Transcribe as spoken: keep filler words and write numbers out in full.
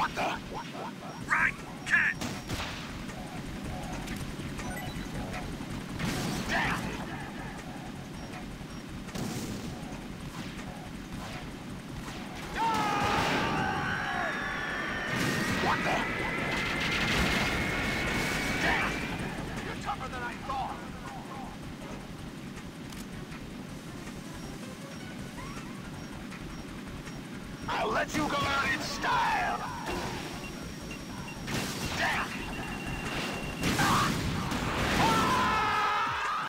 What the? Right, catch! Damn! What the? Damn! You're tougher than I thought! I'll let you go out in style!